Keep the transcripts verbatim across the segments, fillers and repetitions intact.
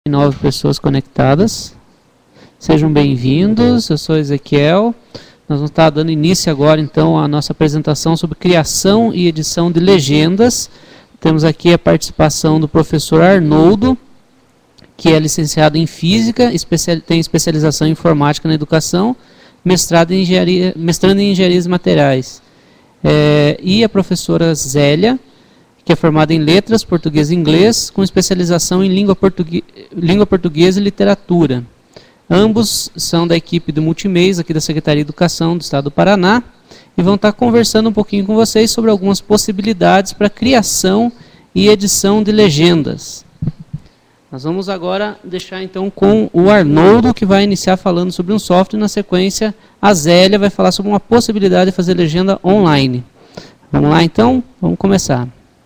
Nove pessoas conectadas. Sejam bem-vindos, eu sou Ezequiel. Nós vamos estar dando início agora, então, à nossa apresentação sobre criação e edição de legendas. Temos aqui a participação do professor Arnoldo, que é licenciado em Física, especial, tem especialização em Informática na Educação, mestrado em engenharia, mestrando em Engenharias Materiais. É, e a professora Zélia, que é formada em Letras, Português e Inglês, com especialização em Língua, Portugue... Língua Portuguesa e Literatura. Ambos são da equipe do Multimês, aqui da Secretaria de Educação do Estado do Paraná, e vão estar conversando um pouquinho com vocês sobre algumas possibilidades para criação e edição de legendas. Nós vamos agora deixar então com o Arnoldo, que vai iniciar falando sobre um software, e na sequência a Zélia vai falar sobre uma possibilidade de fazer legenda online. Vamos lá então? Vamos começar.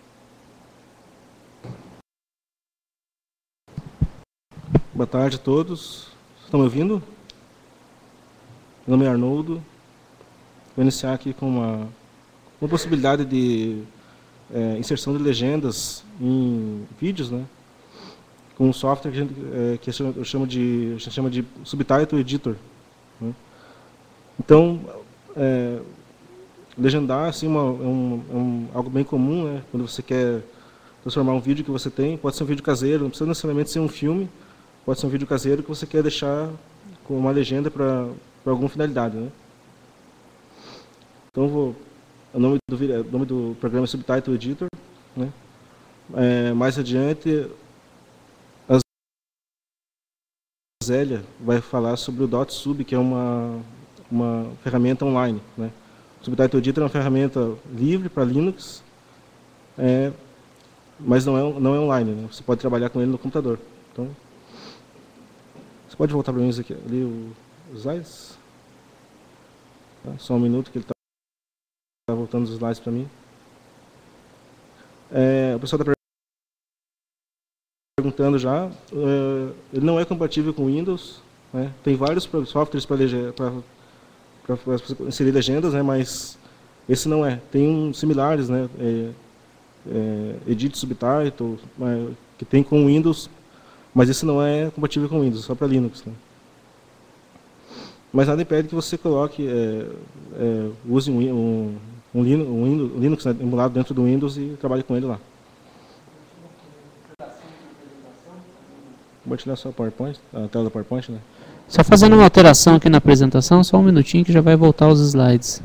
Boa tarde a todos. Estão me ouvindo? Meu nome é Arnoldo. Vou iniciar aqui com uma, uma possibilidade de é, inserção de legendas em vídeos, né? Com um software que a gente, é, que eu chamo de, a gente chama de Subtitle Editor. Né? Então, é, legendar assim, uma, é um, é um, algo bem comum, né? Quando você quer transformar um vídeo que você tem, pode ser um vídeo caseiro, não precisa necessariamente ser um filme, pode ser um vídeo caseiro que você quer deixar com uma legenda para alguma finalidade, né? Então, vou, o, nome do, o nome do programa é Subtitle Editor. Né? É, mais adiante, a Zélia vai falar sobre o DotSub, que é uma, uma ferramenta online. Né? O Subtitle Editor é uma ferramenta livre para Linux, é, mas não é, não é online. Né? Você pode trabalhar com ele no computador. Então, você pode voltar para mim aqui, ali os slides? Tá? Só um minuto que ele está voltando os slides para mim. É, o pessoal está perguntando já. É, ele não é compatível com Windows. Né? Tem vários softwares para inserir legendas, né? Mas esse não é. Tem uns similares, né? É, é, Edit Subtitle, que tem com Windows. Mas esse não é compatível com Windows, só para Linux. Né? Mas nada impede que você coloque, é, é, use um, um, um, Linux, um Linux né, emulado dentro do Windows e trabalhe com ele lá. Compartilhar só a PowerPoint, a tela da PowerPoint, né? Só fazendo uma alteração aqui na apresentação, só um minutinho que já vai voltar os slides.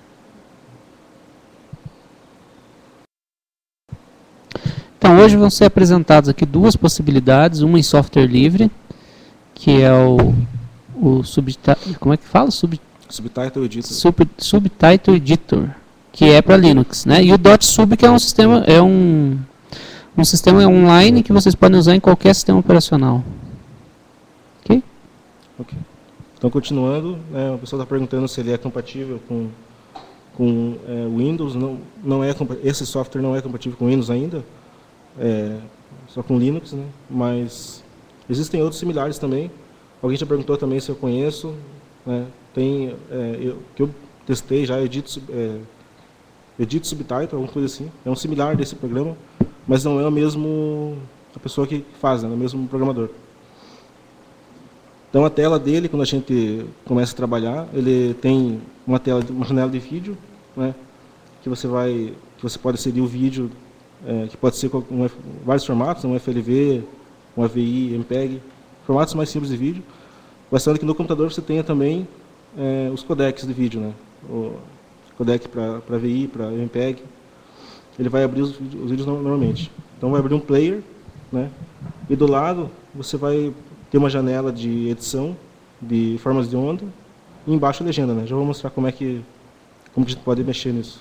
Então, hoje vão ser apresentadas aqui duas possibilidades, uma em software livre, que é o, o subtitle, como é que fala? Sub, Subtitle Editor. Sub, Subtitle Editor, que é para Linux, né? E o DotSub, que é um sistema, é um, um sistema online que vocês podem usar em qualquer sistema operacional. Ok? Ok. Então, continuando, né, o pessoal está perguntando se ele é compatível com, com é, Windows. Não, não é, esse software não é compatível com Windows ainda. É, só com Linux, né? Mas existem outros similares também. Alguém já perguntou também se eu conheço. Né? Tem, é, eu, que eu testei já, Edit, é, Edit Subtitle, alguma coisa assim. É um similar desse programa, mas não é o mesmo a pessoa que faz, né? É o mesmo programador. Então a tela dele, quando a gente começa a trabalhar, ele tem uma tela, uma janela de vídeo, né? Que você vai, que você pode inserir o vídeo. É, que pode ser com um, vários formatos, um F L V, um A V I, M P E G, formatos mais simples de vídeo, bastante que no computador você tenha também é, os codecs de vídeo, né? O codec para A V I, para M P E G, ele vai abrir os, os vídeos normalmente. Então vai abrir um player, né? E do lado você vai ter uma janela de edição de formas de onda e embaixo a legenda, né? Já vou mostrar como é que, como que a gente pode mexer nisso.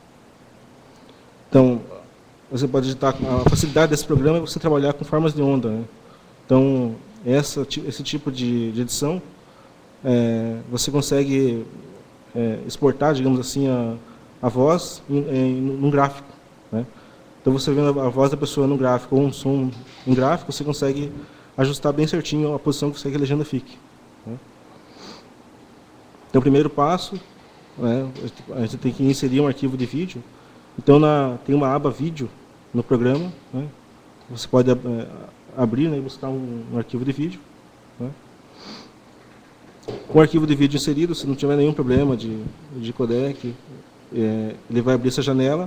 Então, você pode digitar, a facilidade desse programa é você trabalhar com formas de onda. Né? Então, essa, esse tipo de, de edição, é, você consegue é, exportar, digamos assim, a, a voz em, em, num gráfico. Né? Então, você vendo a, a voz da pessoa no gráfico ou um som em gráfico, você consegue ajustar bem certinho a posição que você quer que a legenda fique. Né? Então, o primeiro passo, né, a gente tem que inserir um arquivo de vídeo. Então, na, tem uma aba vídeo no programa, né? Você pode é, abrir, né, e buscar um, um arquivo de vídeo. Né? Com o arquivo de vídeo inserido, se não tiver nenhum problema de, de codec, é, ele vai abrir essa janela.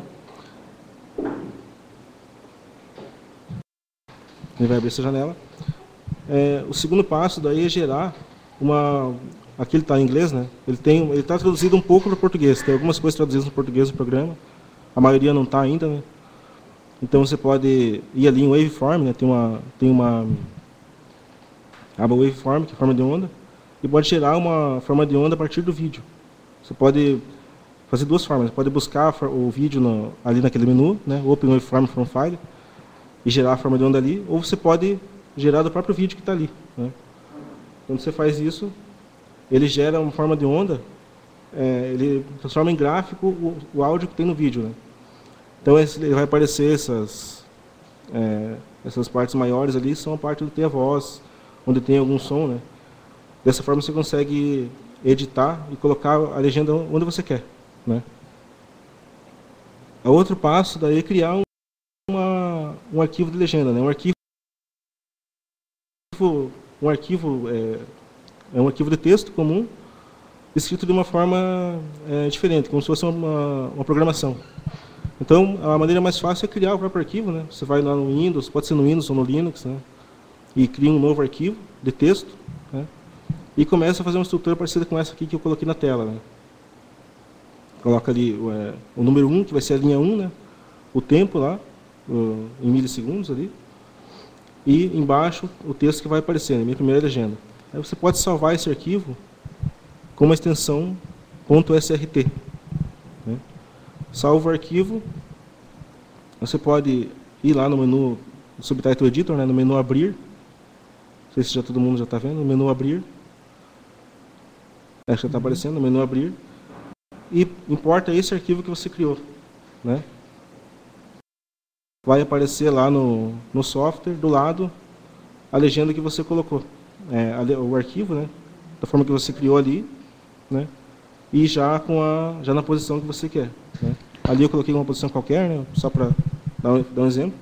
Ele vai abrir essa janela. É, o segundo passo daí é gerar uma... Aqui ele está em inglês, né? Ele tem, ele está traduzido um pouco para o português. Tem algumas coisas traduzidas no português do programa. A maioria não está ainda, né? Então você pode ir ali em waveform, né? Tem uma, tem uma aba waveform, que é forma de onda, e pode gerar uma forma de onda a partir do vídeo. Você pode fazer duas formas. Você pode buscar o vídeo no, ali naquele menu, né? Open waveform from file, e gerar a forma de onda ali, ou você pode gerar do próprio vídeo que está ali. Né? Quando você faz isso, ele gera uma forma de onda, é, ele transforma em gráfico o, o áudio que tem no vídeo. Né? Então esse, ele vai aparecer essas, é, essas partes maiores ali, são a parte onde tem a voz, onde tem algum som. Né? Dessa forma você consegue editar e colocar a legenda onde você quer. Né? O outro passo daí é criar um, uma, um arquivo de legenda, né? um arquivo, um arquivo é, é um arquivo de texto comum, escrito de uma forma é, diferente, como se fosse uma, uma programação. Então, a maneira mais fácil é criar o próprio arquivo. Né? Você vai lá no Windows, pode ser no Windows ou no Linux, né? E cria um novo arquivo de texto, né? E começa a fazer uma estrutura parecida com essa aqui que eu coloquei na tela. Né? Coloca ali o, é, o número um, que vai ser a linha um, né? O tempo lá, o, em milissegundos ali, e embaixo o texto que vai aparecer, né? Minha primeira legenda. Aí você pode salvar esse arquivo com uma extensão .srt. Né? Salva o arquivo, você pode ir lá no menu Subtitle Editor, né? No menu Abrir. Não sei se já todo mundo já está vendo, no menu Abrir. É, já está aparecendo, no menu Abrir. E importa esse arquivo que você criou. Né? Vai aparecer lá no, no software, do lado, a legenda que você colocou. É, o arquivo, né, da forma que você criou ali, né, e já, com a, já na posição que você quer. Né. Ali eu coloquei uma posição qualquer, né, só para dar, um, dar um exemplo.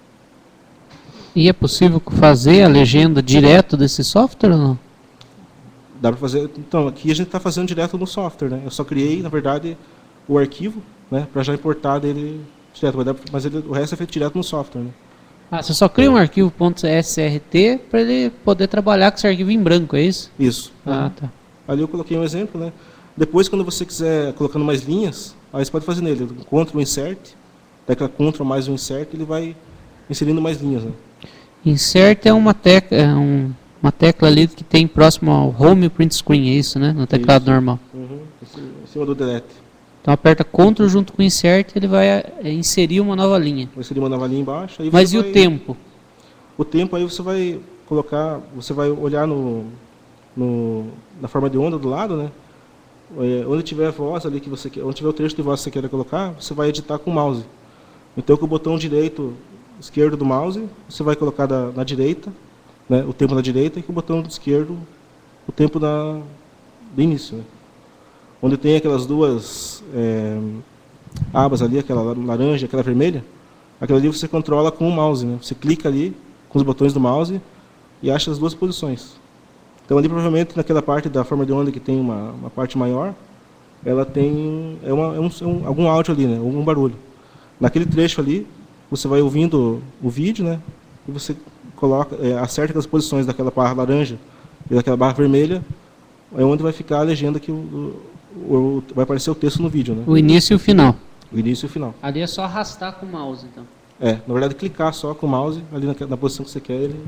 E é possível fazer a legenda direto desse software ou não? Dá para fazer. Então, aqui a gente está fazendo direto no software. Né. Eu só criei, na verdade, o arquivo, né, para já importar dele direto, mas ele, o resto é feito direto no software. Né. Ah, você só cria um arquivo .srt para ele poder trabalhar com esse arquivo em branco, é isso? Isso. Ah, tá. Ali eu coloquei um exemplo, né? Depois, quando você quiser colocando mais linhas, aí você pode fazer nele, Ctrl Insert, tecla Ctrl mais um Insert, ele vai inserindo mais linhas. Né? Insert é uma tecla, é um, uma tecla ali que tem próximo ao Home Print Screen, é isso, né? No teclado isso. Normal. Uhum. Em cima do Delete. Então aperta Ctrl junto com Insert, ele vai é, inserir uma nova linha. Vai inserir uma nova linha embaixo. Aí Mas você e vai... o tempo? O tempo aí você vai colocar, você vai olhar no, no, na forma de onda do lado, né? É, onde tiver a voz ali que você quer, onde tiver o trecho de voz que você quer colocar, você vai editar com o mouse. Então com o botão direito, esquerdo do mouse, você vai colocar da, na direita, né? O tempo na direita, e com o botão esquerdo, o tempo na, do início. Né? Onde tem aquelas duas é, abas ali, aquela laranja e aquela vermelha, aquela ali você controla com o mouse. Né? Você clica ali com os botões do mouse e acha as duas posições. Então ali provavelmente naquela parte da forma de onda que tem uma, uma parte maior, ela tem é uma, é um, é um, algum áudio ali, né? Algum barulho. Naquele trecho ali, você vai ouvindo o vídeo, né? E você coloca, é, acerta aquelas posições daquela barra laranja e daquela barra vermelha, é onde vai ficar a legenda que o, o, o, vai aparecer o texto no vídeo. Né? O início e o final. O início e o final. Ali é só arrastar com o mouse, então. É, na verdade clicar só com o mouse, ali na, na posição que você quer, ele,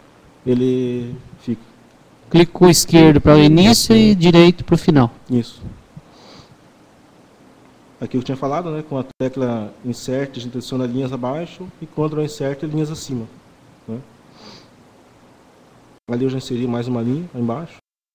ele fica. Clicou esquerdo para o início e direito para o final. Isso. Aqui eu tinha falado, né, com a tecla Insert, a gente adiciona linhas abaixo e Ctrl Insert, linhas acima. Né? Ali eu já inseri mais uma linha embaixo.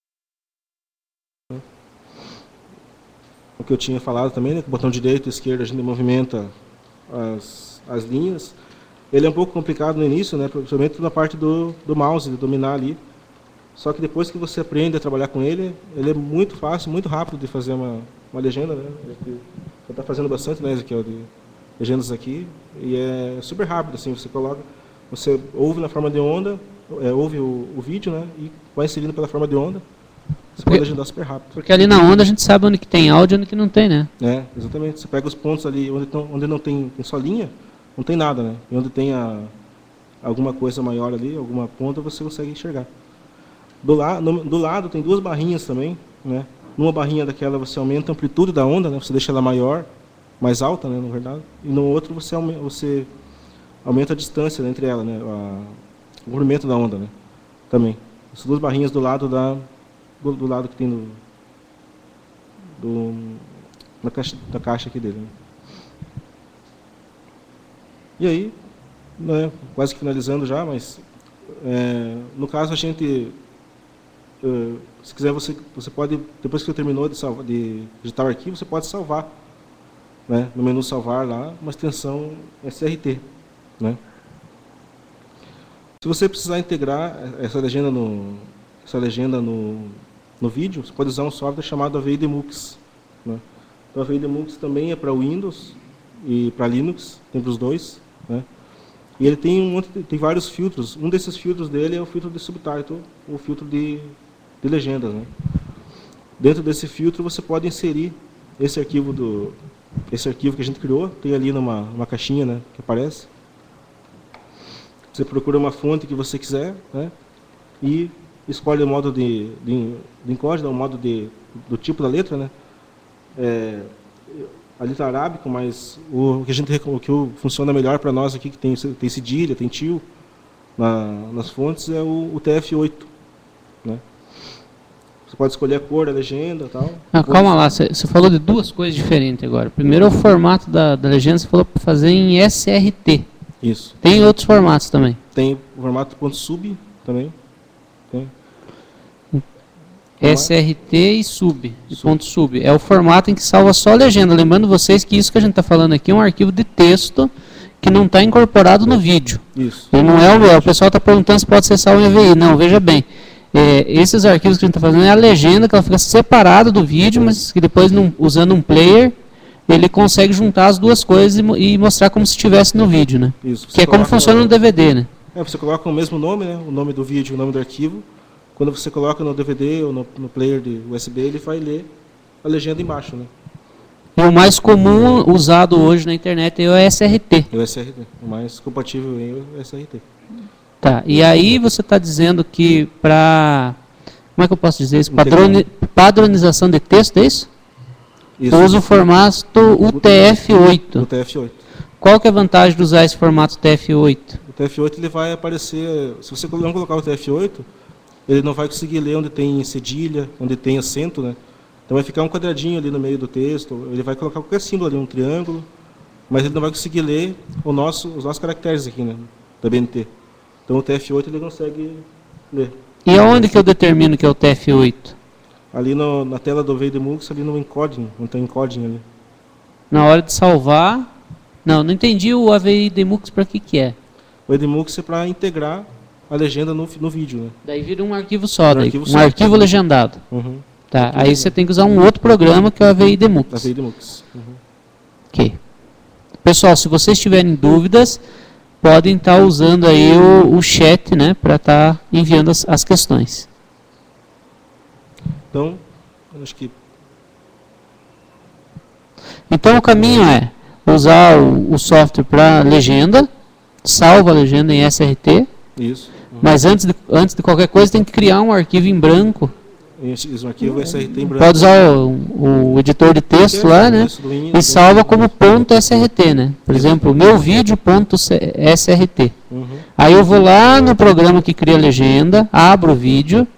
O que eu tinha falado também, né, com o botão direito e esquerdo a gente movimenta as, as linhas. Ele é um pouco complicado no início, né, principalmente na parte do, do mouse, de dominar ali. Só que depois que você aprende a trabalhar com ele, ele é muito fácil, muito rápido de fazer uma, uma legenda. Né? Você está fazendo bastante, né, Ezequiel, de legendas aqui. E é super rápido, assim, você coloca... Você ouve na forma de onda, é, ouve o, o vídeo, né? E vai inserindo pela forma de onda. Você Porque, pode agendar super rápido. Porque ali na onda a gente sabe onde que tem áudio e onde que não tem, né? É, exatamente. Você pega os pontos ali onde, tão, onde não tem, tem só linha, não tem nada, né? E onde tem a, alguma coisa maior ali, alguma ponta, você consegue enxergar. Do, la, no, do lado tem duas barrinhas também, né? Numa barrinha daquela você aumenta a amplitude da onda, né? Você deixa ela maior, mais alta, né, na verdade. E no outro você aumenta, você aumenta a distância, né, entre ela, né? A, o comprimento da onda, né? Também. Essas duas barrinhas do lado da do, do lado que tem no, do, na, caixa, na caixa aqui dele. Né? E aí, né, quase que finalizando já, mas é, no caso a gente, é, se quiser você, você pode, depois que você terminou de, salva, de digitar o arquivo, você pode salvar, né, no menu salvar lá, uma extensão S R T. Né? Se você precisar integrar essa legenda no, essa legenda no, no vídeo, você pode usar um software chamado A V I Demux. Né? Então, a V I Demux também é para Windows e para Linux, tem para os dois. Né? E ele tem, um monte, tem vários filtros. Um desses filtros dele é o filtro de subtitle, o filtro de, de legendas. Né? Dentro desse filtro você pode inserir esse arquivo, do, esse arquivo que a gente criou, tem ali numa uma caixinha, né, que aparece. Você procura uma fonte que você quiser, né, e escolhe o modo de, de, de encode, o modo de, do tipo da letra, né, é, a letra arábica, mas o que a gente o que funciona melhor para nós aqui, que tem, tem cedilha, tem tio na, nas fontes, é o, o T F oito. Né. Você pode escolher a cor da legenda e tal. Ah, calma lá, você falou de duas coisas diferentes agora. Primeiro é o formato da, da legenda, você falou para fazer em S R T. Isso. Tem outros formatos também? Tem o formato .sub também. Tem. S R T e sub, e ponto sub. É o formato em que salva só a legenda. Lembrando vocês que isso que a gente está falando aqui é um arquivo de texto que não está incorporado no vídeo. Isso. E não é o, o pessoal está perguntando se pode ser salvo em A V I. Não, veja bem. É, esses arquivos que a gente está fazendo é a legenda, que ela fica separada do vídeo, mas que depois, num, usando um player, ele consegue juntar as duas coisas e, e mostrar como se estivesse no vídeo, né? Isso. Que é como funciona no D V D, né? É, você coloca o mesmo nome, né? O nome do vídeo, o nome do arquivo. Quando você coloca no D V D ou no, no player de U S B, ele vai ler a legenda embaixo, né? E o mais comum usado hoje na internet é o S R T. É o S R T. O mais compatível é o S R T. Tá, e aí você está dizendo que para, como é que eu posso dizer isso? Padroni, padronização de texto, é isso? Isso. Usa o formato U T F oito. U T F oito. Qual que é a vantagem de usar esse formato U T F oito? O U T F oito ele vai aparecer, se você não colocar o U T F oito, ele não vai conseguir ler onde tem cedilha, onde tem acento, né? Então vai ficar um quadradinho ali no meio do texto, ele vai colocar qualquer símbolo ali, um triângulo, mas ele não vai conseguir ler o nosso, os nossos caracteres aqui, né? Da B N T. Então o U T F oito ele consegue ler. E aonde que eu determino que é o U T F oito? Ali no, na tela do A V I Demux, ali no encoding, não tem encoding ali. Na hora de salvar... Não, não entendi o A V I Demux para que que é. O A V I Demux é para integrar a legenda no, no vídeo, né? Daí vira um arquivo só, daí, arquivo um só. arquivo legendado. Uhum. Tá, aí você tem que usar um outro programa que é o A V I Demux. A V I Demux. Uhum. Ok. Pessoal, se vocês tiverem dúvidas, podem estar usando aí o, o chat, né, para estar enviando as, as questões. Então, acho que... Então o caminho é usar o, o software para legenda, salva a legenda em S R T, Isso. Uhum. mas antes de, antes de qualquer coisa tem que criar um arquivo em branco. Esse, esse arquivo S R T em branco. Pode usar o, o editor de texto lá, né? E salva como ponto .srt, né? Por exemplo, meu vídeo ponto S R T. Uhum. Aí eu vou lá no programa que cria a legenda, abro o vídeo,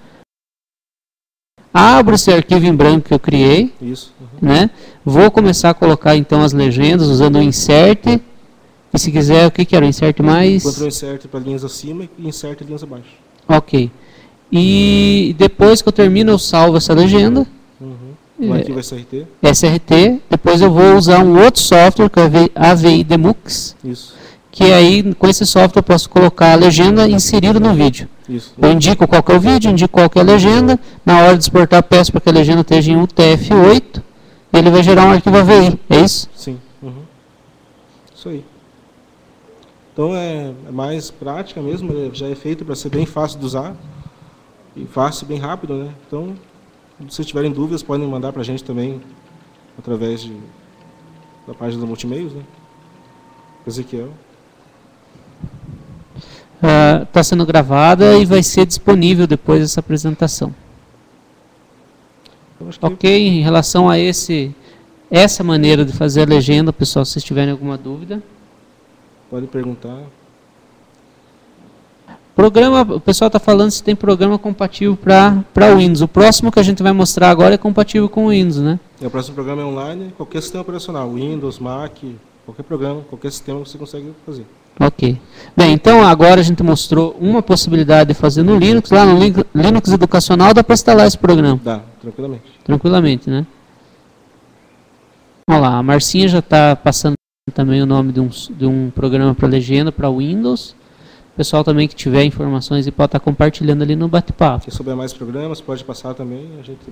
abro esse arquivo em branco que eu criei, Isso. Uhum. né? Vou começar a colocar então as legendas usando o insert. E se quiser, o que que era o insert mais? Ctrl insert para linhas acima e insert linhas abaixo. Ok. E depois que eu termino, eu salvo essa legenda. Uhum. O arquivo S R T. S R T. Depois eu vou usar um outro software, que é o A V I Demux. Isso. Que aí, com esse software, eu posso colocar a legenda inserida no vídeo. Isso. Eu indico qual que é o vídeo, indico qual que é a legenda. Na hora de exportar, peço para que a legenda esteja em U T F oito. E ele vai gerar um arquivo A V I. É isso? Sim. Uhum. Isso aí. Então é, é mais prática mesmo, já é feito para ser bem fácil de usar, e fácil e bem rápido, né? Então, se vocês tiverem dúvidas, podem mandar para a gente também, através de, da página do Multimeios, né? Ezequiel. Está uh, sendo gravada e vai ser disponível depois dessa apresentação. Que... Ok, em relação a esse, essa maneira de fazer a legenda, pessoal, se vocês tiverem alguma dúvida. Pode perguntar. Programa, o pessoal está falando se tem programa compatível para o Windows. O próximo que a gente vai mostrar agora é compatível com o Windows, né? É, o próximo programa é online, qualquer sistema operacional, Windows, Mac, qualquer programa, qualquer sistema você consegue fazer. Ok. Bem, então agora a gente mostrou uma possibilidade de fazer no Linux. Lá no Linux Educacional dá para instalar esse programa. Dá, tranquilamente. Tranquilamente, né? Olha lá, a Marcinha já está passando também o nome de um, de um programa para legenda para Windows. O pessoal também que tiver informações e pode estar compartilhando ali no bate-papo. Quem souber mais programas pode passar também. A gente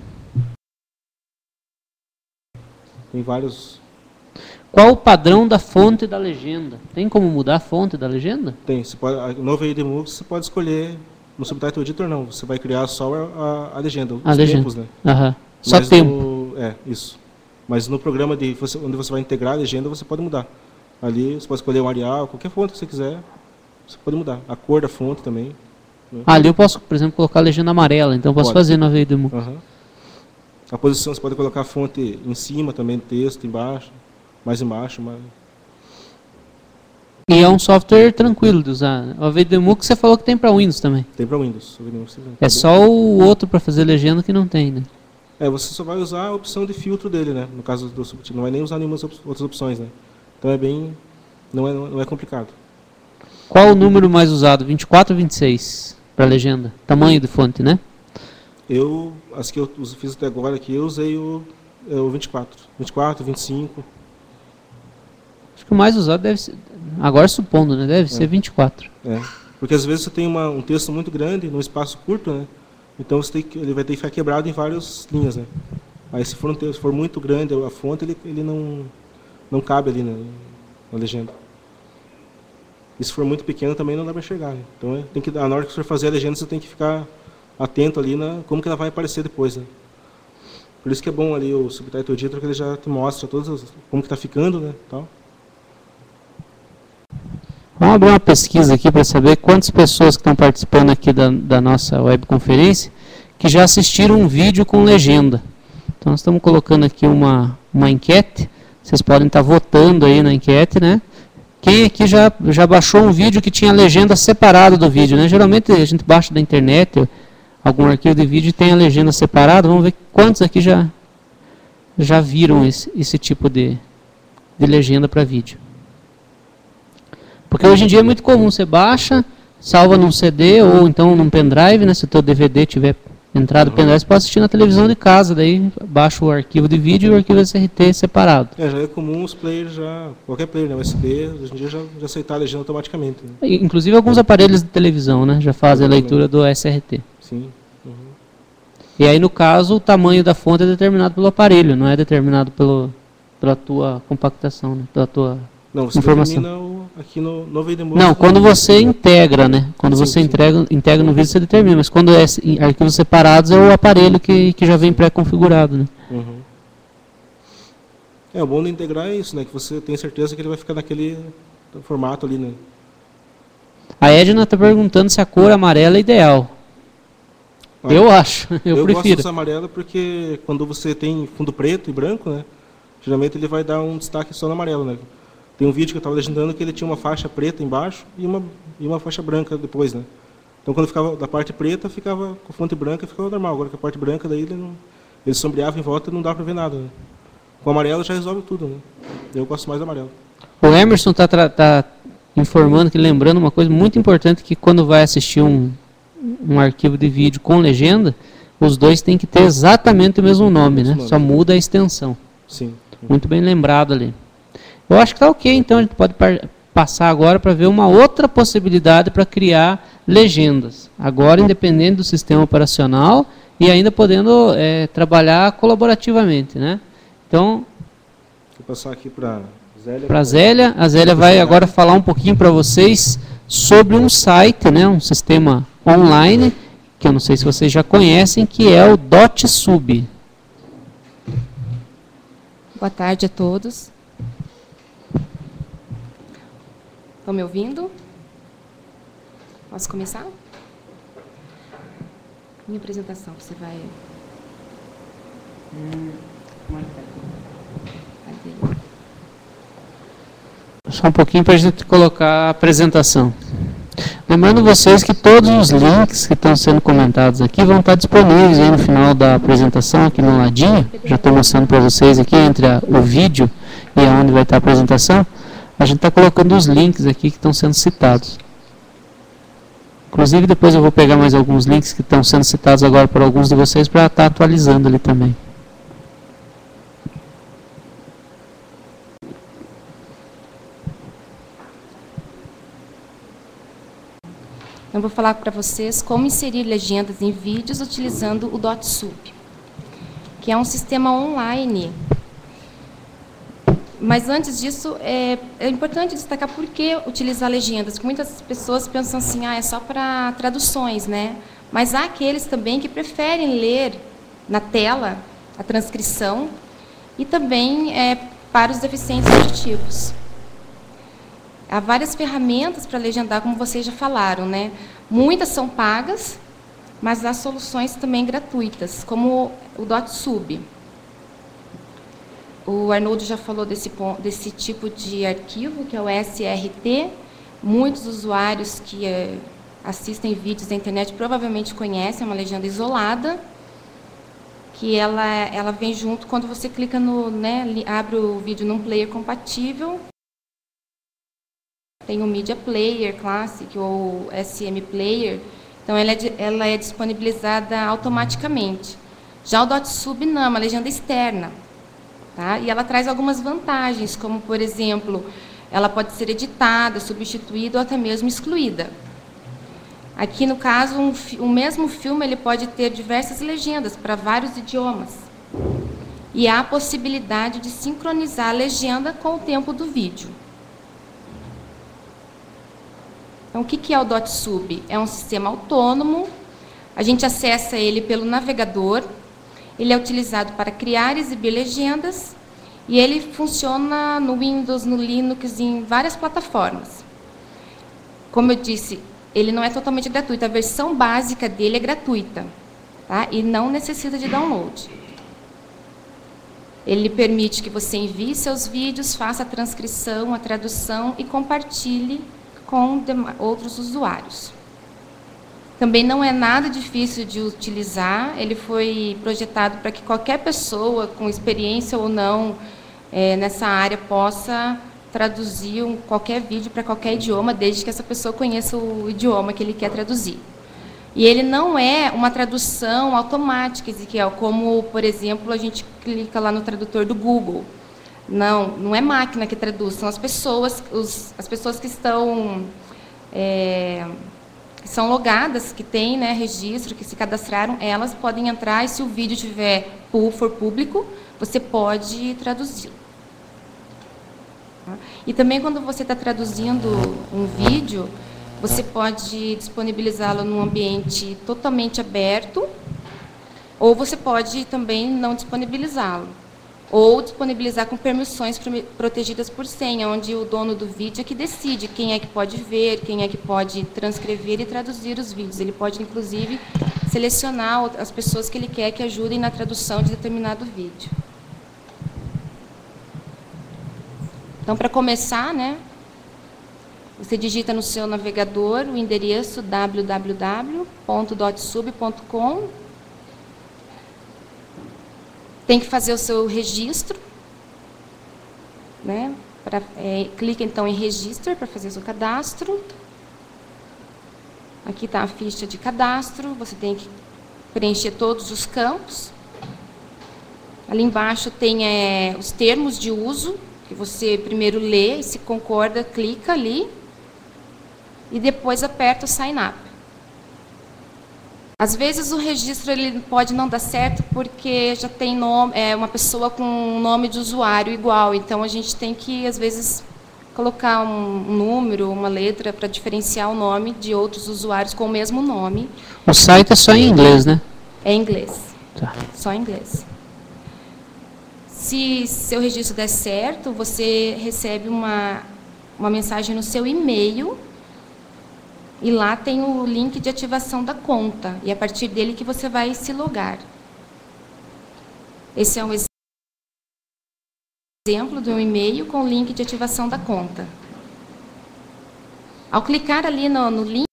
tem vários. Qual o padrão da fonte da legenda? Tem como mudar a fonte da legenda? Tem. Você pode, no V I D Mux você pode escolher. No Subtitle Editor não. Você vai criar só a, a legenda. Os a legenda. tempos, né? Uhum. Só Mas tempo. No, é, isso. Mas no programa de você, onde você vai integrar a legenda, você pode mudar. Ali você pode escolher um Arial, qualquer fonte que você quiser, você pode mudar. A cor da fonte também. Né? Ali eu posso, por exemplo, colocar a legenda amarela, então eu posso pode. fazer no V I D Mux. Uhum. A posição você pode colocar a fonte em cima também, texto embaixo, mais embaixo. Mais... E é um software tranquilo de usar. O V I D Mux você falou que tem para Windows também. Tem para Windows. O V I D Mux, é só o outro para fazer legenda que não tem, né? É, você só vai usar a opção de filtro dele, né? No caso do subtítulo, não vai nem usar nenhuma outras opções, né? Então é bem, não é, não é complicado. Qual o número mais usado? vinte e quatro ou vinte e seis para legenda? Tamanho de fonte, né? Eu, as que eu fiz até agora aqui, eu usei o, o vinte e quatro. vinte e quatro, vinte e cinco. Acho que o mais usado deve ser, agora supondo, né? Deve é. ser vinte e quatro. É, porque às vezes você tem uma, um texto muito grande, num espaço curto, né? Então você tem que, ele vai ter que ficar quebrado em várias linhas, né? Aí se for, um texto, se for muito grande a fonte, ele, ele não, não cabe ali na, na legenda. E se for muito pequeno também não dá para enxergar, né? Então é, tem que, na hora que você for fazer a legenda, você tem que ficar atento ali na como que ela vai aparecer depois, né? Por isso que é bom ali o Subtitle Editor, que ele já te mostra todas as, como que está ficando, né? Tal. Vamos abrir uma pesquisa aqui para saber quantas pessoas que estão participando aqui da, da nossa webconferência que já assistiram um vídeo com legenda. Então nós estamos colocando aqui uma, uma enquete, vocês podem estar votando aí na enquete, né? Quem aqui já, já baixou um vídeo que tinha legenda separada do vídeo, né? Geralmente a gente baixa da internet algum arquivo de vídeo e tem a legenda separada. Vamos ver quantos aqui já, já viram esse, esse tipo de, de legenda para vídeo. Porque hoje em dia é muito comum, você baixa, salva num C D ou então num pendrive, né? Se o teu D V D tiver entrado no pendrive, você pode assistir na televisão de casa, daí baixa o arquivo de vídeo e o arquivo S R T separado. É, já é comum os players, já, qualquer player, né? U S B, hoje em dia já, já aceitar a legenda automaticamente. Né? Inclusive alguns aparelhos de televisão, né? Já fazem a leitura do S R T. Sim. Uhum. E aí, no caso, o tamanho da fonte é determinado pelo aparelho, não é determinado pelo, pela tua compactação, né? Pela tua Não, você informação. determina o, aqui no, no V I D Mux. Não, quando você integra, né? Quando sim, você sim. Entrega, integra no vídeo, você determina. Mas quando é arquivos separados, é o aparelho que, que já vem pré-configurado, né? Uhum. É, o bom de integrar é isso, né? Que você tem certeza que ele vai ficar naquele formato ali, né? A Edna está perguntando se a cor amarela é ideal. Olha, eu acho, eu, eu prefiro. gosto de usar amarela porque quando você tem fundo preto e branco, né? Geralmente ele vai dar um destaque só no amarelo, né? Tem um vídeo que eu estava legendando que ele tinha uma faixa preta embaixo e uma, e uma faixa branca depois, né? Então quando ficava da parte preta, ficava com fonte branca, ficava normal. Agora com a parte branca, daí ele, não, ele sombreava em volta e não dá para ver nada, né? Com o amarelo já resolve tudo, né? Eu gosto mais do amarelo. O Emerson está tá informando, que lembrando uma coisa muito importante, que quando vai assistir um, um arquivo de vídeo com legenda, os dois têm que ter exatamente o mesmo nome, né? Só muda a extensão. Sim. Muito bem lembrado ali. Eu acho que está ok, então a gente pode passar agora para ver uma outra possibilidade para criar legendas. Agora, independente do sistema operacional e ainda podendo é, trabalhar colaborativamente, né? Então, vou passar aqui para para a Zélia. A Zélia vai agora falar um pouquinho para vocês sobre um site, né, um sistema online, que eu não sei se vocês já conhecem, que é o DotSub. Boa tarde a todos. Estão me ouvindo? Posso começar? Minha apresentação, você vai... Hum, Cadê? Só um pouquinho para a gente colocar a apresentação. Lembrando vocês que todos os links que estão sendo comentados aqui vão estar disponíveis aí no final da apresentação, aqui no ladinho. Já estou mostrando para vocês aqui, entre a, o vídeo e onde vai estar a apresentação. A gente está colocando os links aqui que estão sendo citados. Inclusive, depois eu vou pegar mais alguns links que estão sendo citados agora por alguns de vocês para estar atualizando ali também. Eu vou falar para vocês como inserir legendas em vídeos utilizando o DotSub, que é um sistema online. Mas antes disso, é, é importante destacar por que utilizar legendas, porque muitas pessoas pensam assim, ah, é só para traduções, né? Mas há aqueles também que preferem ler na tela a transcrição e também é, para os deficientes auditivos. Há várias ferramentas para legendar, como vocês já falaram, né? Muitas são pagas, mas há soluções também gratuitas, como o DotSub. O Arnoldo já falou desse, desse tipo de arquivo, que é o S R T. Muitos usuários que é, assistem vídeos da internet provavelmente conhecem, é uma legenda isolada, que ela, ela vem junto quando você clica no, né, abre o vídeo num player compatível. Tem o Media Player Classic ou S M Player, então ela é, ela é disponibilizada automaticamente. Já o DotSub não, é uma legenda externa. Tá? E ela traz algumas vantagens, como, por exemplo, ela pode ser editada, substituída ou até mesmo excluída. Aqui, no caso, um, o mesmo filme ele pode ter diversas legendas para vários idiomas. E há a possibilidade de sincronizar a legenda com o tempo do vídeo. Então, o que é o DotSub? É um sistema autônomo, a gente acessa ele pelo navegador, ele é utilizado para criar e exibir legendas, e ele funciona no Windows, no Linux, em várias plataformas. Como eu disse, ele não é totalmente gratuito, a versão básica dele é gratuita, tá? E não necessita de download. Ele permite que você envie seus vídeos, faça a transcrição, a tradução e compartilhe com outros usuários. Também não é nada difícil de utilizar, ele foi projetado para que qualquer pessoa, com experiência ou não é, nessa área, possa traduzir um, qualquer vídeo para qualquer idioma, desde que essa pessoa conheça o idioma que ele quer traduzir. E ele não é uma tradução automática, Ezequiel, como, por exemplo, a gente clica lá no tradutor do Google. Não, não é máquina que traduz, são as pessoas, os, as pessoas que estão, é, que são logadas, que têm, né, registro, que se cadastraram, elas podem entrar e se o vídeo tiver, for público, você pode traduzi-lo. Tá? E também quando você está traduzindo um vídeo, você pode disponibilizá-lo num ambiente totalmente aberto, ou você pode também não disponibilizá-lo. Ou disponibilizar com permissões protegidas por senha, onde o dono do vídeo é que decide quem é que pode ver, quem é que pode transcrever e traduzir os vídeos. Ele pode, inclusive, selecionar as pessoas que ele quer que ajudem na tradução de determinado vídeo. Então, para começar, né, você digita no seu navegador o endereço w w w ponto dotsub ponto com. Tem que fazer o seu registro, né? Pra, é, clica então em Register para fazer o seu cadastro. Aqui está a ficha de cadastro, você tem que preencher todos os campos. Ali embaixo tem é, os termos de uso, que você primeiro lê e se concorda, clica ali e depois aperta o Sign Up. Às vezes o registro ele pode não dar certo porque já tem nome, é, uma pessoa com um nome de usuário igual. Então, a gente tem que, às vezes, colocar um número, uma letra para diferenciar o nome de outros usuários com o mesmo nome. O site é só em inglês, né? É em inglês. Tá. Só em inglês. Se seu registro der certo, você recebe uma, uma mensagem no seu e-mail e lá tem o link de ativação da conta. E é a partir dele que você vai se logar. Esse é um exemplo de um e-mail com o link de ativação da conta. Ao clicar ali no, no link,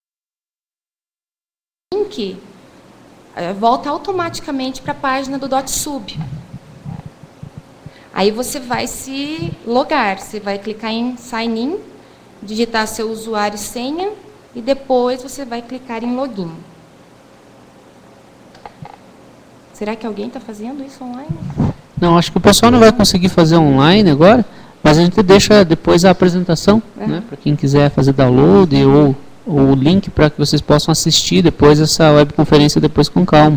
volta automaticamente para a página do DotSub. Aí você vai se logar, você vai clicar em Sign In, digitar seu usuário e senha, e depois você vai clicar em Login. Será que alguém está fazendo isso online? Não, acho que o pessoal não vai conseguir fazer online agora, mas a gente deixa depois a apresentação, é. né, para quem quiser fazer download ou, ou o link para que vocês possam assistir depois essa webconferência depois com calma.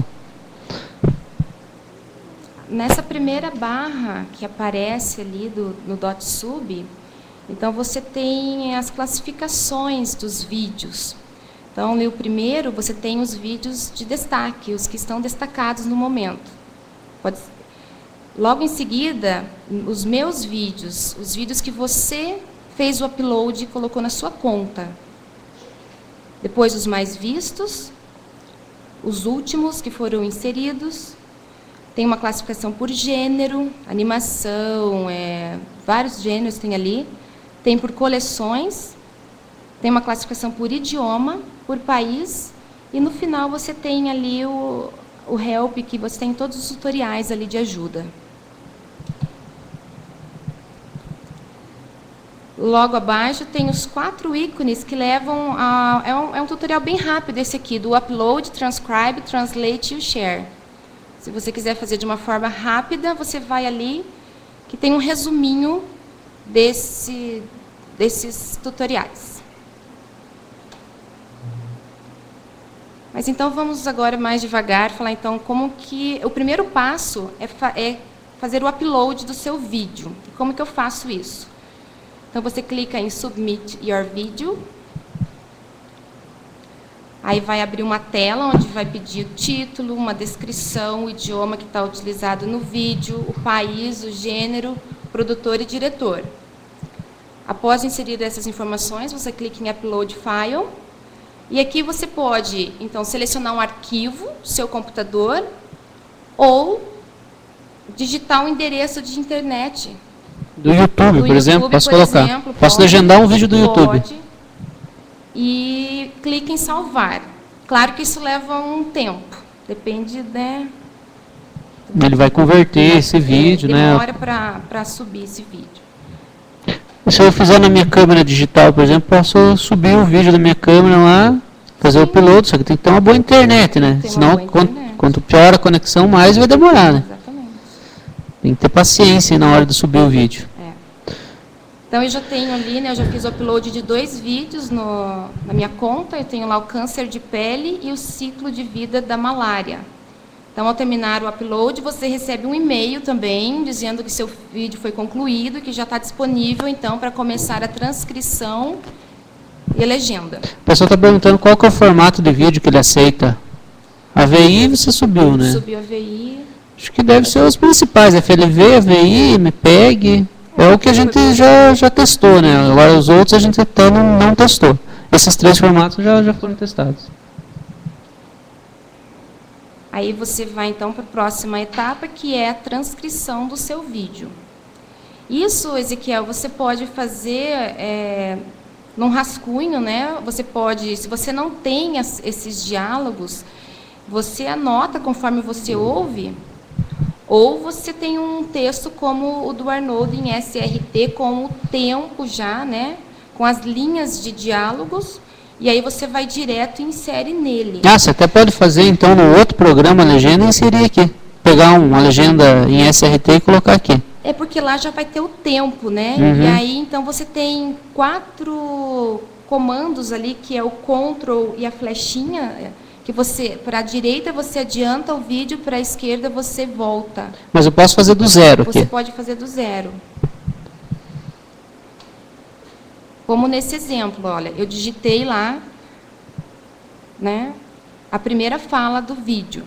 Nessa primeira barra que aparece ali do, no DotSub, então você tem as classificações dos vídeos. Então, no primeiro, você tem os vídeos de destaque, os que estão destacados no momento. Pode, logo em seguida, os meus vídeos, os vídeos que você fez o upload e colocou na sua conta. Depois, os mais vistos, os últimos que foram inseridos. Tem uma classificação por gênero, animação, é, vários gêneros tem ali. Tem por coleções, tem uma classificação por idioma, por país, e no final você tem ali o, o help, que você tem todos os tutoriais ali de ajuda. Logo abaixo tem os quatro ícones que levam a... É um, é um tutorial bem rápido esse aqui, do upload, transcribe, translate e o share. Se você quiser fazer de uma forma rápida, você vai ali, que tem um resuminho desse, desses tutoriais. Mas então vamos agora mais devagar, falar então como que... O primeiro passo é, fa é fazer o upload do seu vídeo. Como que eu faço isso? Então você clica em Submit Your Video. Aí vai abrir uma tela onde vai pedir o título, uma descrição, o idioma que está utilizado no vídeo, o país, o gênero, produtor e diretor. Após inserir essas informações, você clica em Upload File. E aqui você pode, então, selecionar um arquivo do seu computador ou digitar um endereço de internet. Do YouTube, do por YouTube, exemplo, posso por colocar. Exemplo, posso pode, legendar um vídeo do YouTube. Pode. E clique em salvar. Claro que isso leva um tempo. Depende, né? Ele vai converter esse vídeo, demora né? Demora para para subir esse vídeo. Se eu fizer na minha câmera digital, por exemplo, posso subir o vídeo da minha câmera lá, fazer Sim. o upload, só que tem que ter uma boa internet, né? Senão, quanto, internet. quanto pior a conexão, mais vai demorar, né? Exatamente. Tem que ter paciência na hora de subir o vídeo. É. Então, eu já tenho ali, né? Eu já fiz o upload de dois vídeos no, na minha conta. Eu tenho lá o câncer de pele e o ciclo de vida da malária. Então, ao terminar o upload, você recebe um e-mail também, dizendo que seu vídeo foi concluído, que já está disponível, então, para começar a transcrição e a legenda. O pessoal está perguntando qual que é o formato de vídeo que ele aceita. A V I você subiu, né? Subiu a V I. Acho que deve ser os principais, F L V, A V I, M P E G. É o que a gente já, já testou, né? Agora os outros a gente até não, não testou. Esses três formatos já, já foram testados. Aí você vai, então, para a próxima etapa, que é a transcrição do seu vídeo. Isso, Ezequiel, você pode fazer é, num rascunho, né? Você pode, se você não tem as, esses diálogos, você anota conforme você ouve, ou você tem um texto como o do Arnold em S R T, com o tempo já, né? Com as linhas de diálogos. E aí você vai direto e insere nele. Ah, você até pode fazer, então, no outro programa, a legenda e inserir aqui. Pegar uma legenda em S R T e colocar aqui. É porque lá já vai ter o tempo, né? Uhum. E aí, então, você tem quatro comandos ali, que é o Ctrl e a flechinha, que você, para a direita você adianta o vídeo, para a esquerda você volta. Mas eu posso fazer do zero Você aqui. pode fazer do zero. Como nesse exemplo, olha, eu digitei lá, né, a primeira fala do vídeo.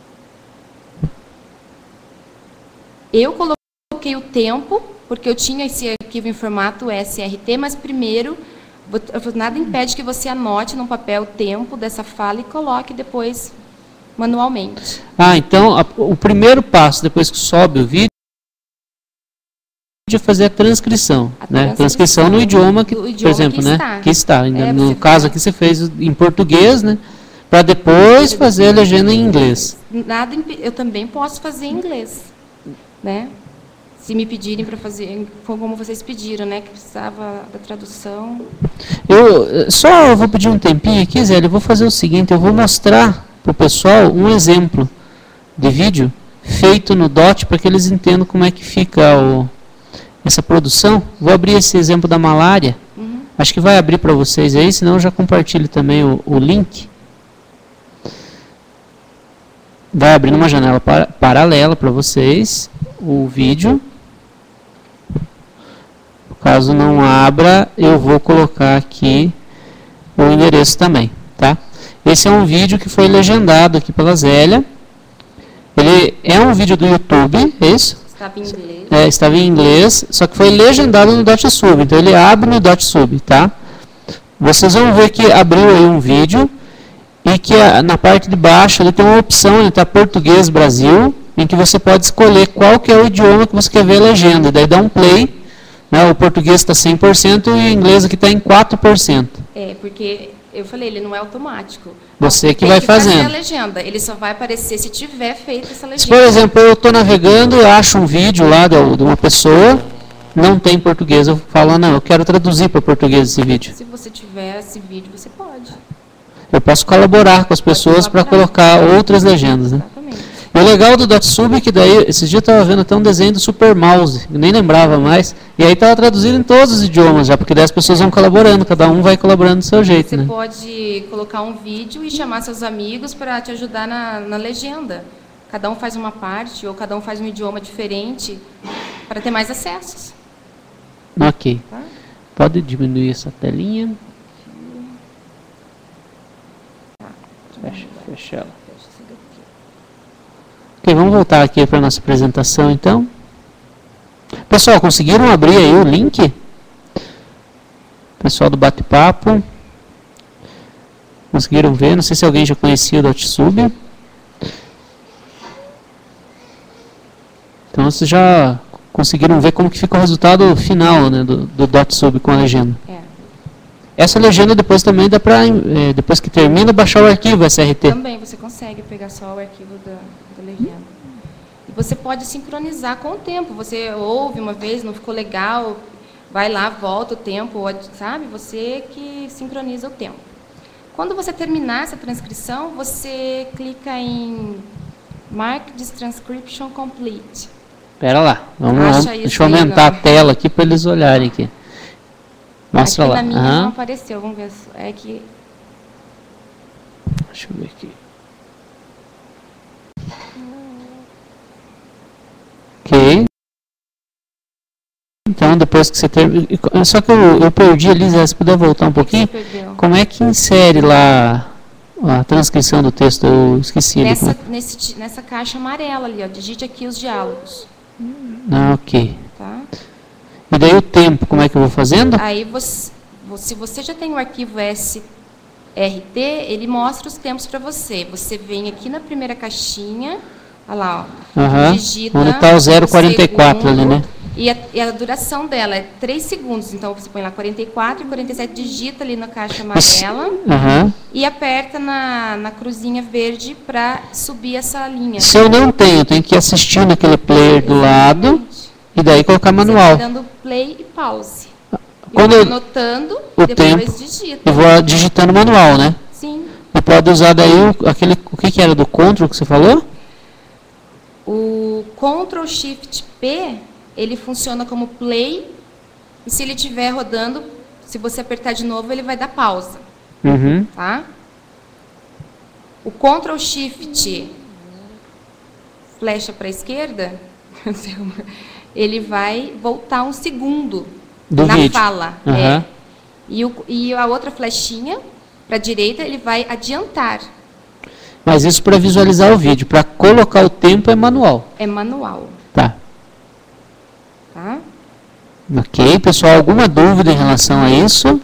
Eu coloquei o tempo, porque eu tinha esse arquivo em formato S R T, mas primeiro, nada impede que você anote no papel o tempo dessa fala e coloque depois manualmente. Ah, então a, o primeiro passo, depois que sobe o vídeo, é fazer a transcrição. A né? transcrição Transcrição no idioma, que, do por idioma exemplo, que né? está. Que está. É, no você caso faz. aqui você fez em português, né? Para depois fazer a legenda em inglês. Nada, impe- eu também posso fazer em inglês, né? Se me pedirem para fazer, como vocês pediram, né? Que precisava da tradução. Eu só eu vou pedir um tempinho aqui, Zé. Eu vou fazer o seguinte: eu vou mostrar para o pessoal um exemplo de vídeo feito no Dot para que eles entendam como é que fica o, essa produção. Vou abrir esse exemplo da malária. Uhum. Acho que vai abrir para vocês aí, senão eu já compartilho também o, o link. Vai abrir numa janela para, paralela para vocês o vídeo. Caso não abra, eu vou colocar aqui o endereço também, tá? Esse é um vídeo que foi legendado aqui pela Zélia. Ele é um vídeo do YouTube, é isso? Estava em inglês. É, estava em inglês, só que foi legendado no DotSub. Então ele abre no DotSub, tá? Vocês vão ver que abriu aí um vídeo e que a, na parte de baixo ele tem uma opção, ele está Português Brasil, em que você pode escolher qual que é o idioma que você quer ver a legenda. Daí dá um play. Né, o português está cem por cento e o inglês aqui está em quatro por cento. É, porque eu falei, ele não é automático. Você que Tem vai que fazer fazendo. a legenda. Ele só vai aparecer se tiver feito essa legenda. Se, por exemplo, eu estou navegando e acho um vídeo lá de, de uma pessoa, não tem português, eu falo, não, eu quero traduzir para português esse vídeo. Se você tiver esse vídeo, você pode. Eu posso colaborar com as pessoas para colocar outras legendas. Né? Exatamente. E o legal do DotSub é que daí, esses dias eu estava vendo até um desenho do Super Mouse, eu nem lembrava mais, e aí estava traduzido em todos os idiomas já, porque daí as pessoas vão colaborando, cada um vai colaborando do seu jeito. Você né? pode colocar um vídeo e chamar seus amigos para te ajudar na, na legenda. Cada um faz uma parte, ou cada um faz um idioma diferente, para ter mais acessos. Ok. Tá? Pode diminuir essa telinha. Fecha, fecha ela. Ok, vamos voltar aqui para a nossa apresentação, então. Pessoal, conseguiram abrir aí o link? Pessoal do bate-papo. Conseguiram ver? Não sei se alguém já conhecia o DotSub. Então, vocês já conseguiram ver como que fica o resultado final, né, do, do DotSub com a legenda. É. Essa legenda depois também dá para, é, depois que termina, baixar o arquivo S R T. Também você consegue pegar só o arquivo da, da legenda. E você pode sincronizar com o tempo. Você ouve uma vez, não ficou legal, vai lá, volta o tempo, sabe? Você que sincroniza o tempo. Quando você terminar essa transcrição, você clica em Mark this transcription complete. Espera lá, vamos, Acha vamos isso deixa eu aí, aumentar não. a tela aqui para eles olharem aqui. Mostra Aqui lá. na minha Aham. não apareceu, vamos ver. É que Deixa eu ver aqui. Ok. Então, depois que você termina... Só que eu, eu perdi ali, Zé, se puder voltar um pouquinho. você perdeu. Como é que insere lá a transcrição do texto? Eu esqueci ali. Nessa, nesse, nessa caixa amarela ali, ó, digite aqui os diálogos. Ah, ok. Tá? E daí o tempo, como é que eu vou fazendo? Aí, você, se você já tem o arquivo S R T, ele mostra os tempos para você. Você vem aqui na primeira caixinha, olha lá, ó, Aham. digita Onde está o zero vírgula quarenta e quatro ali, né? E a, e a duração dela é três segundos. Então, você põe lá quarenta e quatro e quarenta e sete, digita ali na caixa amarela Aham. e aperta na, na cruzinha verde para subir essa linha. Se eu não tenho, eu tenho que assistir naquele player do lado Exatamente. e daí colocar Você manual. vai dando play e pause. Quando e eu- vai anotando o e depois tempo, digita. eu vou digitando manual, né? Sim. E pode usar daí o, aquele, o que, que era do control que você falou? O control shift P, ele funciona como play, e se ele estiver rodando, se você apertar de novo, ele vai dar pausa, Uhum. tá? o Ctrl Shift flecha para a esquerda, ele vai voltar um segundo do na vídeo. fala. Uhum. É. E, o, e a outra flechinha para a direita, ele vai adiantar. Mas isso para visualizar o vídeo. Para colocar o tempo é manual. É manual. Tá. Tá? Ok, pessoal, alguma dúvida em relação a isso?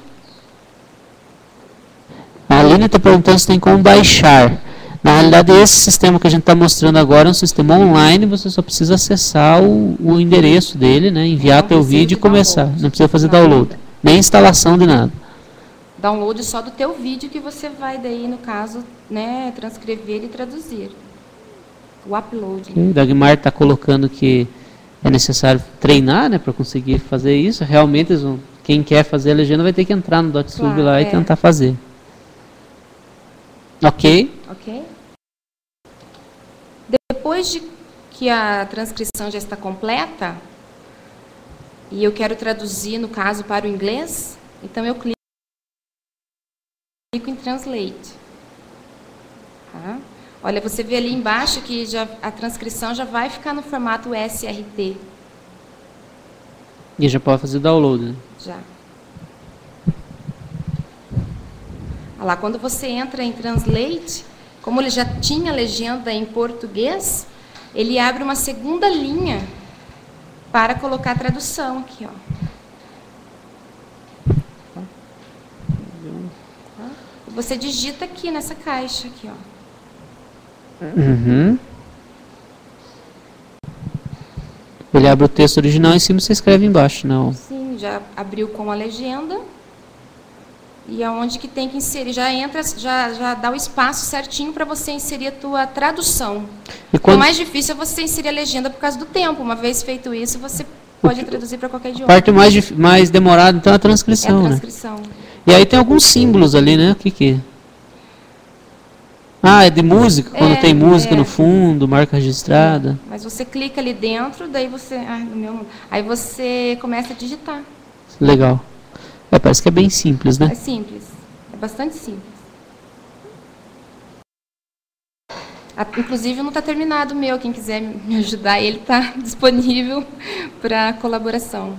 A Aline está perguntando se tem como baixar. Na realidade, esse sistema que a gente está mostrando agora é um sistema online, você só precisa acessar o, o endereço dele, né, enviar Não teu precisa vídeo e de começar. download. Não precisa fazer Não. download, nem instalação de nada. Download só do teu vídeo que você vai daí, no caso, né, transcrever e traduzir. O upload. Okay. O Dagmar está colocando que é necessário treinar, né, para conseguir fazer isso. Realmente, eles vão, quem quer fazer a legenda vai ter que entrar no DotSub Claro, lá e é. tentar fazer. Ok? Ok? Depois de que a transcrição já está completa, e eu quero traduzir, no caso, para o inglês, então eu clico em Translate. Tá? Olha, você vê ali embaixo que já, a transcrição já vai ficar no formato S R T. E já pode fazer download, né? Já. Olha lá, quando você entra em Translate, como ele já tinha legenda em português, ele abre uma segunda linha para colocar a tradução aqui, ó. Você digita aqui nessa caixa aqui, ó. Uhum. Ele abre o texto original em cima e você escreve embaixo, não? Sim, já abriu com a legenda. E aonde que tem que inserir, já entra, já, já dá o espaço certinho para você inserir a tua tradução. E quando... O mais difícil é você inserir a legenda por causa do tempo. Uma vez feito isso, você pode traduzir para qualquer A idioma. parte mais, dif... mais demorada, então, é a É a transcrição, né? transcrição. E aí tem alguns símbolos ali, né? O que que é? Ah, é de música, quando É, tem música é. no fundo, marca registrada. Mas você clica ali dentro, daí você, ai, no meu, aí você começa a digitar. Legal. É, parece que é bem simples, né? É simples, é bastante simples. A- Inclusive não está terminado o meu, quem quiser me ajudar, ele está disponível para colaboração.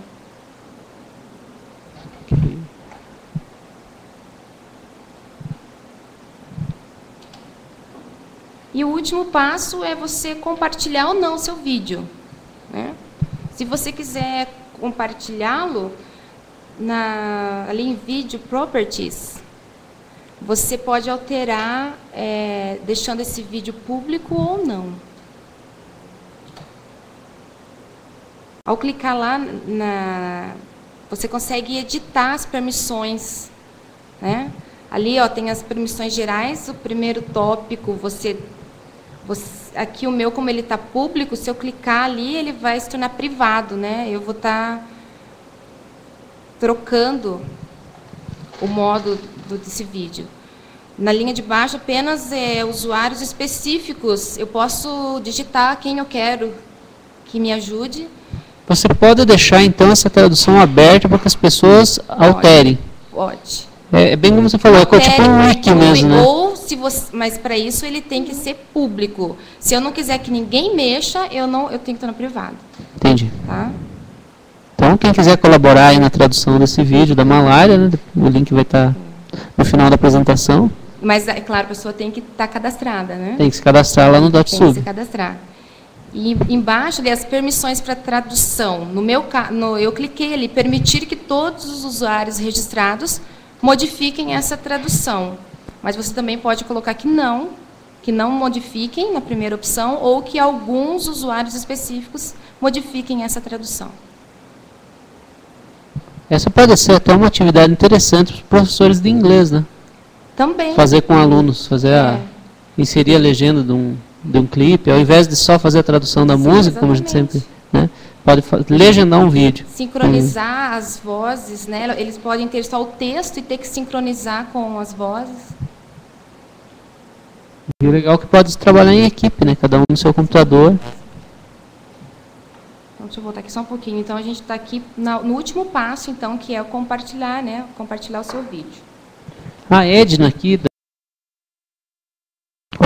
E o último passo é você compartilhar ou não o seu vídeo, né? Se você quiser compartilhá-lo, na, ali em Video Properties, você pode alterar, é, deixando esse vídeo público ou não. Ao clicar lá, na, você consegue editar as permissões, né? Ali, ó, tem as permissões gerais. O primeiro tópico, você, você aqui o meu, como ele está público, se eu clicar ali, ele vai se tornar privado, né? Eu vou estar tá trocando o modo do, desse vídeo. Na linha de baixo, apenas é, usuários específicos. Eu posso digitar quem eu quero que me ajude. Você pode deixar, então, essa tradução aberta para que as pessoas alterem. Pode. É, é bem como você falou, é Altere, tipo um wiki mesmo, né? Ou se você, mas para isso ele tem que ser público. Se eu não quiser que ninguém mexa, eu não, eu tenho que estar no privado. Entendi. Tá? Então, quem quiser colaborar aí na tradução desse vídeo da malária, né, o link vai estar no final da apresentação. Mas, é claro, a pessoa tem que estar cadastrada, né? Tem que se cadastrar lá no Tem que se DotSub. cadastrar. E embaixo ali as permissões para tradução. No meu no, eu cliquei ali, permitir que todos os usuários registrados modifiquem essa tradução. Mas você também pode colocar que não, que não modifiquem na primeira opção, ou que alguns usuários específicos modifiquem essa tradução. Essa pode ser até uma atividade interessante para os professores de inglês, né? Também. Fazer com alunos, fazer É. a, inserir a legenda de um, de um clipe, ao invés de só fazer a tradução da Sim, música, como a gente exatamente. sempre, né? Pode fa- legendar um vídeo. Sincronizar as vozes, né? Eles podem ter só o texto e ter que sincronizar com as vozes. E o legal é que pode trabalhar em equipe, né? Cada um no seu computador. Então, deixa eu voltar aqui só um pouquinho. Então, a gente está aqui na, no último passo, então, que é o compartilhar, né? Compartilhar o seu vídeo. A Edna aqui,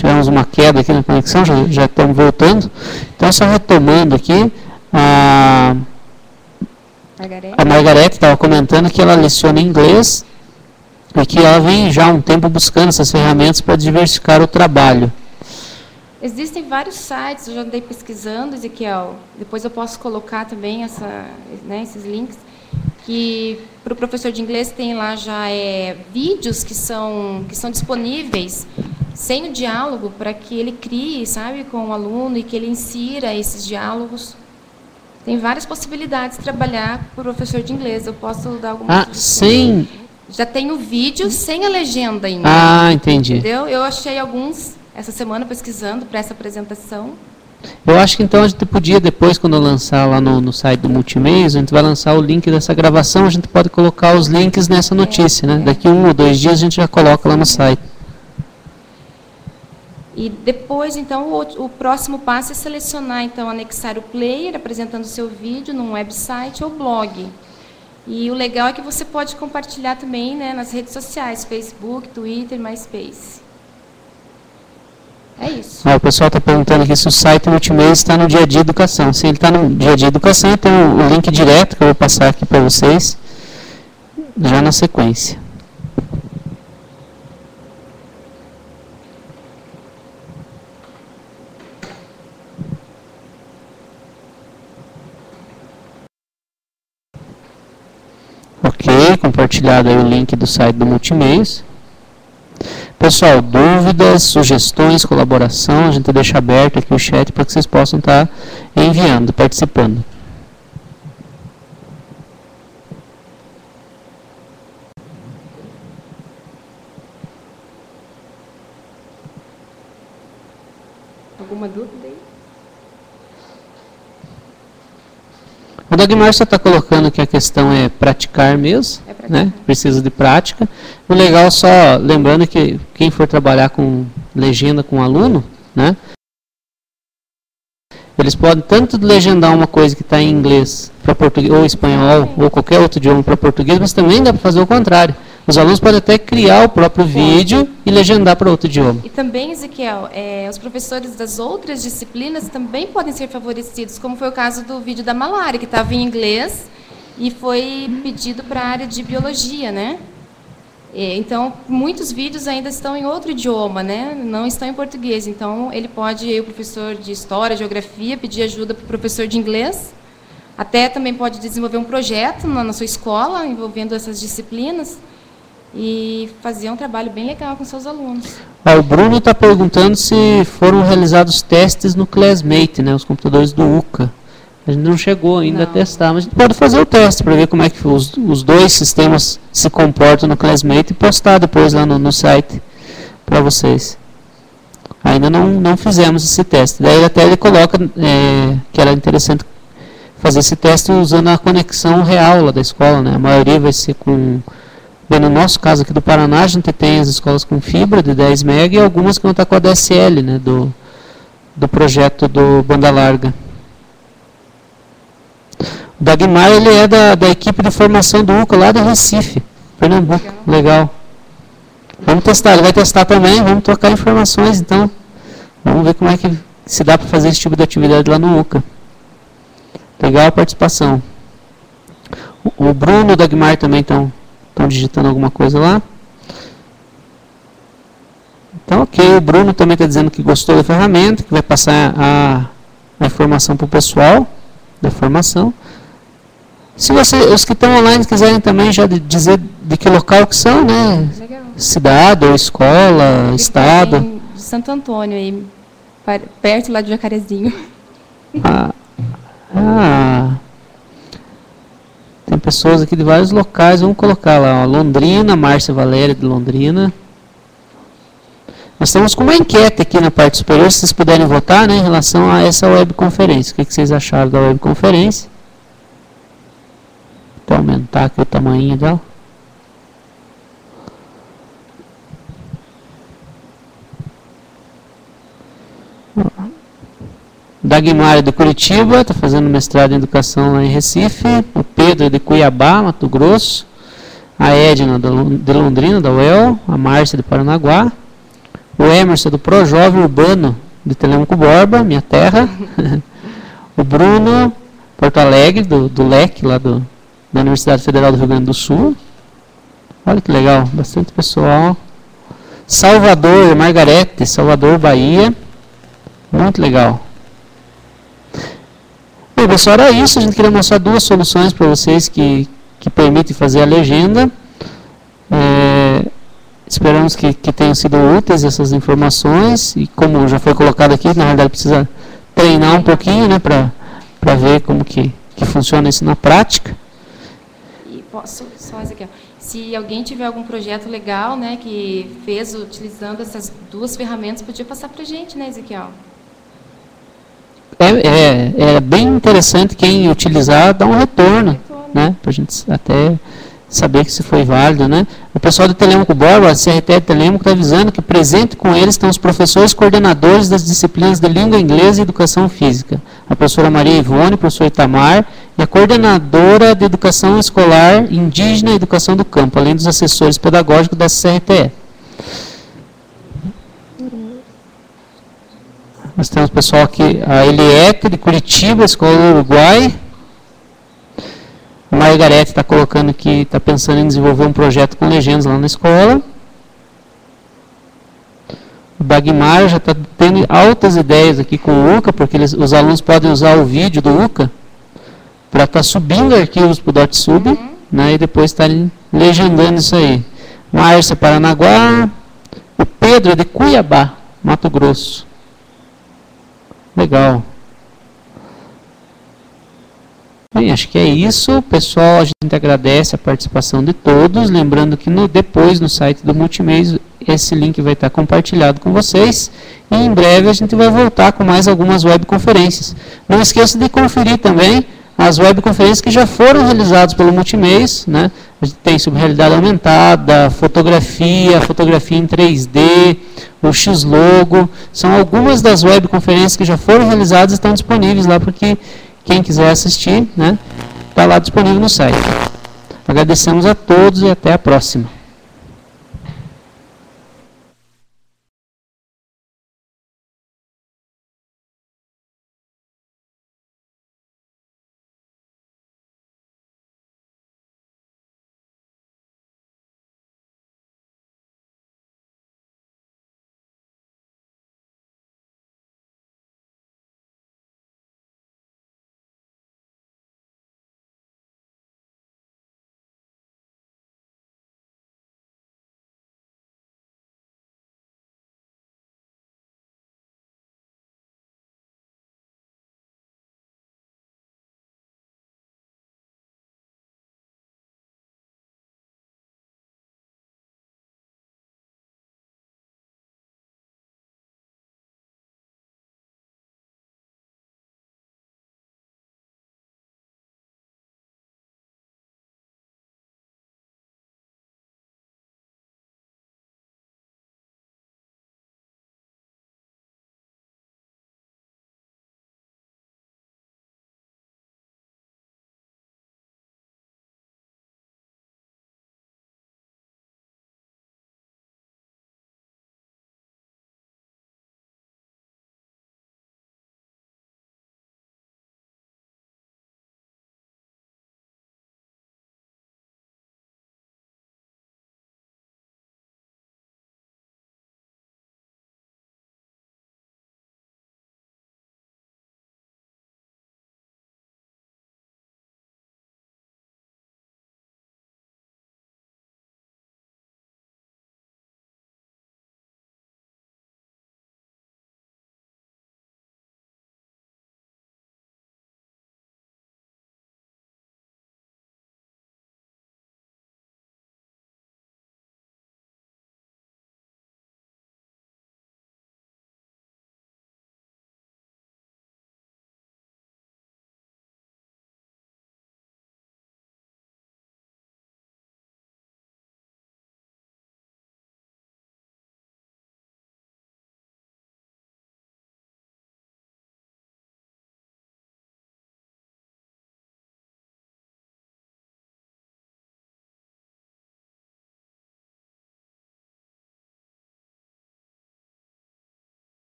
tivemos uma queda aqui na conexão, já, já estamos voltando. Então, só retomando aqui, a, Margarete. a Margarete estava comentando que ela leciona inglês e que ela vem já há um tempo buscando essas ferramentas para diversificar o trabalho. Existem vários sites, eu já andei pesquisando, Ezequiel, depois eu posso colocar também essa, né, esses links, que para o professor de inglês tem lá já é, vídeos que são, que são disponíveis sem o diálogo, para que ele crie, sabe, com o aluno e que ele insira esses diálogos. Tem várias possibilidades de trabalhar para o professor de inglês, eu posso dar algumas Ah, sem... Já tem o vídeo sem a legenda ainda. Ah, entendi. Entendeu? Eu achei alguns essa semana pesquisando para essa apresentação. Eu acho que então a gente podia depois, quando eu lançar lá no, no site do Multimeios, a gente vai lançar o link dessa gravação, a gente pode colocar os links nessa notícia, né? Daqui um ou dois dias a gente já coloca lá no site. E depois, então, o, o próximo passo é selecionar, então, anexar o player, apresentando o seu vídeo num website ou blog. E o legal é que você pode compartilhar também, né, nas redes sociais, Facebook, Twitter, MySpace. É isso. Ah, o pessoal está perguntando aqui se o site Multimeios está no dia a dia educação. Se ele está no dia a dia educação, tem o link direto que eu vou passar aqui para vocês, já na sequência. Ok, compartilhado aí o link do site do Multimeios. Pessoal, dúvidas, sugestões, colaboração, a gente deixa aberto aqui o chat para que vocês possam estar enviando, participando. Alguma dúvida aí? O Dagmar só está colocando que a questão é praticar mesmo, É praticar. né? Precisa de prática. O legal, só lembrando que quem for trabalhar com legenda com aluno, né? Eles podem tanto legendar uma coisa que está em inglês para português, ou espanhol, ou qualquer outro idioma para português, mas também dá para fazer o contrário. Os alunos podem até criar o próprio vídeo e legendar para outro idioma. E também, Ezequiel, é, os professores das outras disciplinas também podem ser favorecidos, como foi o caso do vídeo da malária, que estava em inglês e foi pedido para a área de biologia, né? É, então, muitos vídeos ainda estão em outro idioma, né? Não estão em português. Então, ele pode, o professor de história, geografia, pedir ajuda para o professor de inglês. Até também pode desenvolver um projeto na, na sua escola, envolvendo essas disciplinas, e fazer um trabalho bem legal com seus alunos. Ah, o Bruno está perguntando se foram realizados testes no Classmate, né, os computadores do U C A. A gente não chegou ainda Não. a testar, mas a gente pode fazer o teste para ver como é que os, os dois sistemas se comportam no Classmate e postar depois lá no, no site para vocês. Ainda não, não fizemos esse teste. Daí até ele coloca é, que era interessante fazer esse teste usando a conexão real lá da escola, né? A maioria vai ser com... Bem, no nosso caso aqui do Paraná, a gente tem as escolas com fibra de dez mega e algumas que vão estar com a D S L, né, do, do projeto do Banda Larga. O Dagmar, ele é da, da equipe de formação do U C A lá do Recife, Pernambuco. Legal. Legal. Vamos testar, ele vai testar também, vamos trocar informações, então. Vamos ver como é que se dá para fazer esse tipo de atividade lá no U C A. Legal a participação. O, o Bruno e o Dagmar também estão... Estão digitando alguma coisa lá. Então, ok. O Bruno também está dizendo que gostou da ferramenta, que vai passar a, a informação para o pessoal da formação. Se você, os que estão online quiserem também já dizer de que local que são, né? Legal. Cidade ou escola, Ele estado. vem de Santo Antônio, aí, perto lá de Jacarezinho. Ah, ah, tem pessoas aqui de vários locais, vamos colocar lá, ó, Londrina, Márcia Valéria de Londrina. Nós estamos com uma enquete aqui na parte superior, se vocês puderem votar, né, em relação a essa webconferência. O que, que vocês acharam da webconferência? Vou aumentar aqui o tamanho dela. Dagmar é de Curitiba, está fazendo mestrado em educação lá em Recife. O Pedro é de Cuiabá, Mato Grosso. A Edna de Londrina, da U E L. A Márcia de Paranaguá. O Emerson do Projovem Urbano de Telêmaco Borba, minha terra. O Bruno, Porto Alegre, do, do L E C, lá do, da Universidade Federal do Rio Grande do Sul. Olha que legal, bastante pessoal. Salvador, Margarete, Salvador, Bahia. Muito legal. Bem, pessoal, era isso. A gente queria mostrar duas soluções para vocês que, que permitem fazer a legenda. É, esperamos que, que tenham sido úteis essas informações. E como já foi colocado aqui, na verdade precisa treinar um pouquinho, né, para ver como que, que funciona isso na prática. E posso só, Ezequiel, se alguém tiver algum projeto legal, né, que fez utilizando essas duas ferramentas, podia passar para a gente, né, Ezequiel? É, é, é bem interessante quem utilizar dar um retorno, retorno. né, para a gente até saber que isso foi válido, né. O pessoal do Telêmaco Borba, a C R T de Telêmaco, está avisando que presente com eles estão os professores coordenadores das disciplinas de língua inglesa e educação física. A professora Maria Ivone, o professor Itamar, e a coordenadora de educação escolar indígena e educação do campo, além dos assessores pedagógicos da C R T E. Nós temos o pessoal aqui, a Eliette de Curitiba, Escola do Uruguai. A Margarete está colocando aqui, está pensando em desenvolver um projeto com legendas lá na escola. O Bagmar já está tendo altas ideias aqui com o U C A, porque eles, os alunos podem usar o vídeo do U C A para estar tá subindo arquivos para o DotSub, uhum. né, e depois estarem legendando isso aí. Márcia, Paranaguá. O Pedro é de Cuiabá, Mato Grosso. Legal. Bem, acho que é isso, pessoal. A gente agradece a participação de todos. Lembrando que no, depois no site do Multimeios esse link vai estar compartilhado com vocês. E em breve a gente vai voltar com mais algumas webconferências. Não esqueça de conferir também as webconferências que já foram realizadas pelo Multimeios, né? A gente tem sobre realidade aumentada, fotografia, fotografia em três D, o X-Logo. São algumas das webconferências que já foram realizadas e estão disponíveis lá, porque quem quiser assistir, né, está lá disponível no site. Agradecemos a todos e até a próxima.